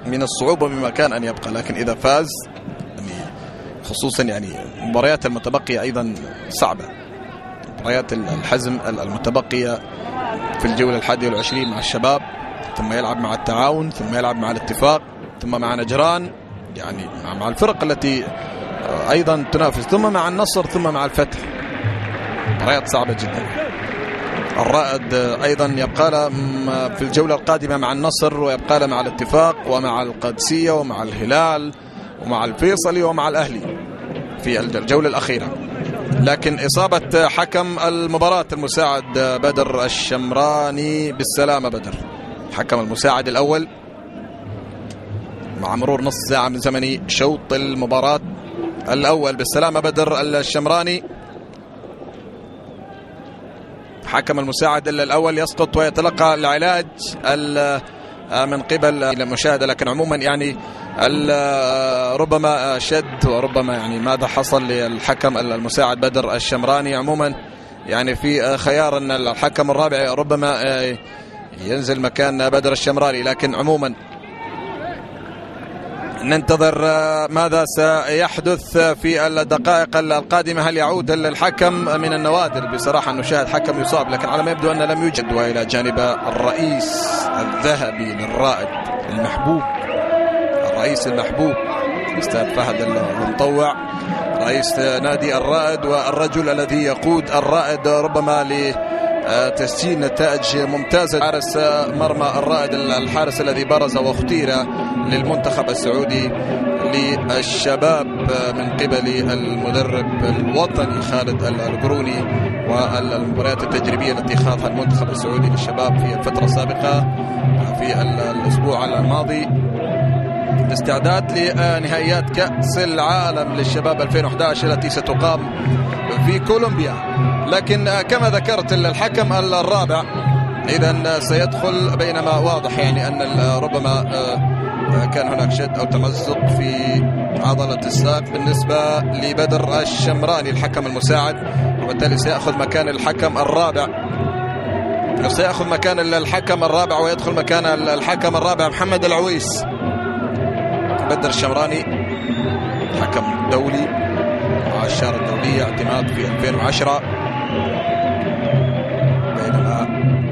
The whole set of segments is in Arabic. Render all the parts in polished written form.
من الصعوبة بمكان أن يبقى، لكن إذا فاز يعني خصوصا يعني مباريات المتبقية أيضا صعبة، مباريات الحزم المتبقية في الجولة 21 مع الشباب، ثم يلعب مع التعاون، ثم يلعب مع الاتفاق، ثم مع نجران، يعني مع الفرق التي أيضا تنافس، ثم مع النصر، ثم مع الفتح. مباريات صعبة جدا. الرائد أيضا يبقى له في الجولة القادمة مع النصر، ويبقى له مع الاتفاق ومع القادسية ومع الهلال ومع الفيصلي ومع الأهلي في الجولة الأخيرة. لكن إصابة حكم المباراة المساعد بدر الشمراني بالسلامة. بدر حكم المساعد الأول مع مرور نص ساعة من زمن شوط المباراة الأول. بالسلامة بدر الشمراني حكم المساعد الأول يسقط ويتلقى العلاج من قبل المشاهدة، لكن عموما يعني ربما شد وربما يعني ماذا حصل للحكم المساعد بدر الشمراني. عموما يعني في خيار أن الحكم الرابع ربما ينزل مكان بدر الشمراني، لكن عموما ننتظر ماذا سيحدث في الدقائق القادمة. هل يعود الحكم؟ من النوادر بصراحة أن نشاهد حكم يصاب، لكن على ما يبدو أن لم يوجد. وإلى جانب الرئيس الذهبي للرائد المحبوب، الرئيس المحبوب أستاذ فهد المطوع، رئيس نادي الرائد والرجل الذي يقود الرائد ربما لتسجيل نتائج ممتازة. حارس مرمى الرائد، الحارس الذي برز واختير للمنتخب السعودي للشباب من قبل المدرب الوطني خالد القروني، والمباريات التجريبية التي خاضها المنتخب السعودي للشباب في الفترة السابقة في الأسبوع الماضي استعداد لنهائيات كأس العالم للشباب 2011 التي ستقام في كولومبيا. لكن كما ذكرت الحكم الرابع إذن سيدخل، بينما واضح يعني أن ربما كان هناك شد أو تمزق في عضلة الساق بالنسبة لبدر الشمراني الحكم المساعد، وبالتالي سيأخذ مكان الحكم الرابع، سيأخذ مكان الحكم الرابع ويدخل مكان الحكم الرابع محمد العويس. بدر الشمراني حكم دولي مع الشارة الدولية اعتماد في 2010، بينما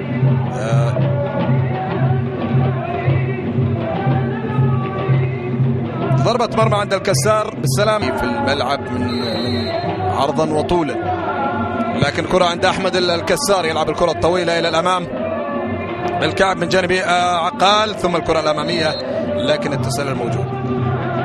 ضربة مرمى عند الكسار بالسلام في الملعب من عرضا وطولا، لكن كرة عند أحمد الكسار يلعب الكرة الطويلة إلى الأمام بالكعب من جانب عقال، ثم الكرة الأمامية، لكن التسلل موجود.